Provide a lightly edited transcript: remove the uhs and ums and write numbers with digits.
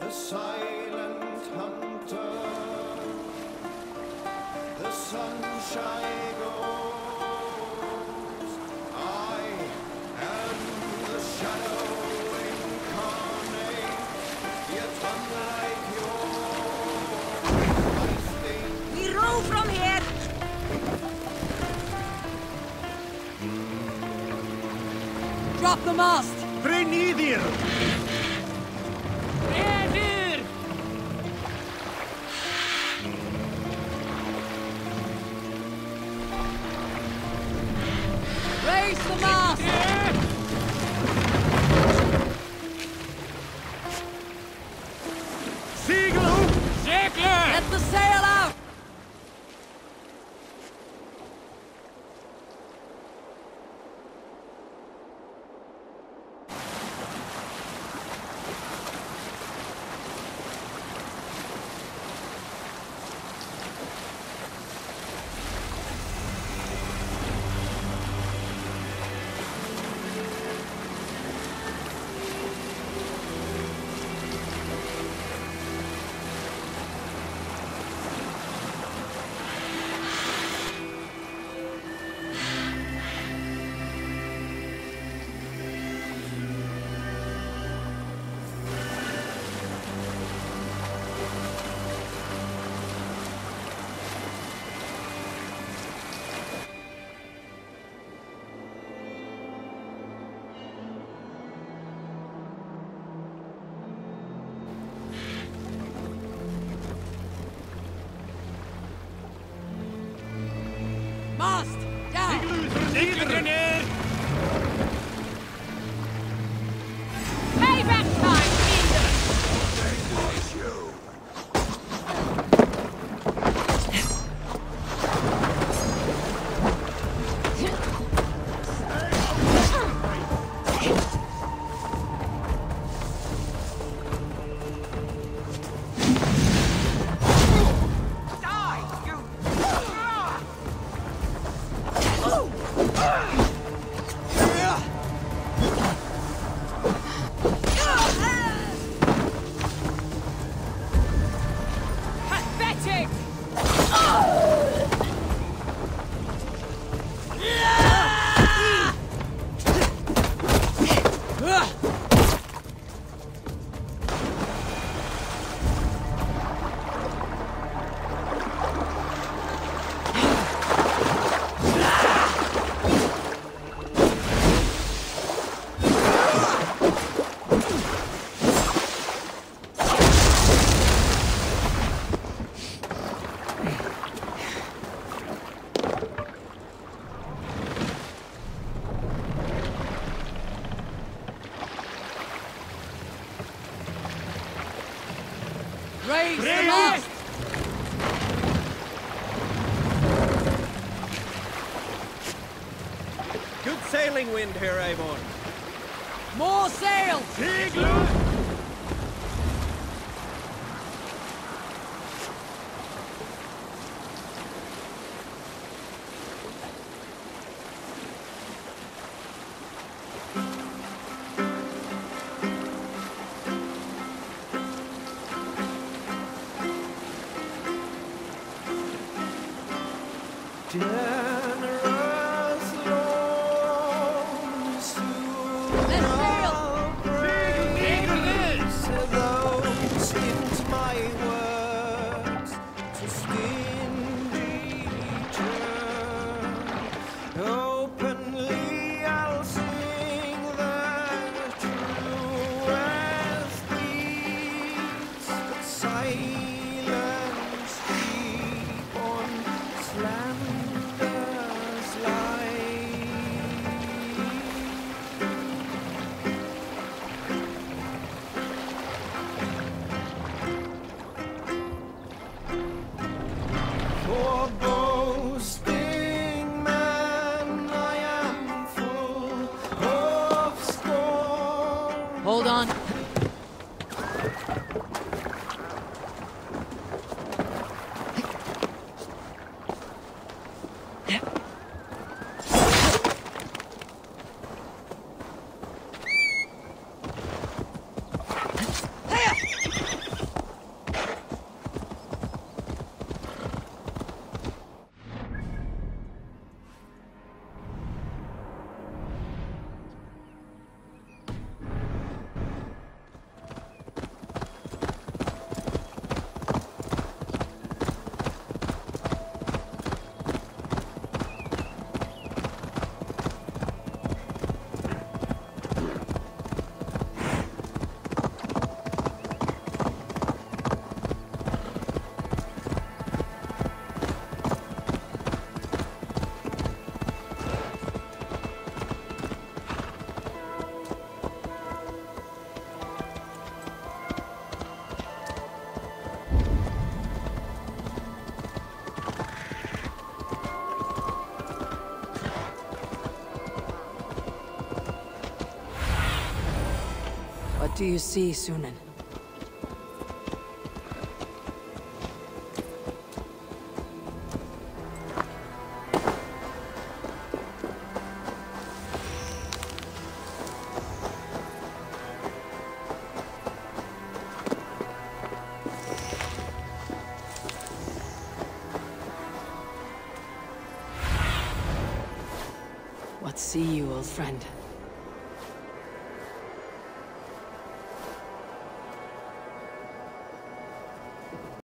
the silent hunter, the sunshine goes. I am the shadow incarnate, yet unlike yours. We row from here! Drop the mast! Brenidir! Edir! Raise the mast! Segel! Segler! Let the sail out! Mast! Down! Segler! Payback time, Peter! Pathetic! Raise the mast! Good sailing wind here, Avon. More sail! Segler! Generous Lord, Let's sail! to those into my words to skin return. Openly I'll sing the truest beats, but silence keep on slander's light. For boasting man, I am full of scorn. Hold on. do you see, Sunan? What see you, old friend?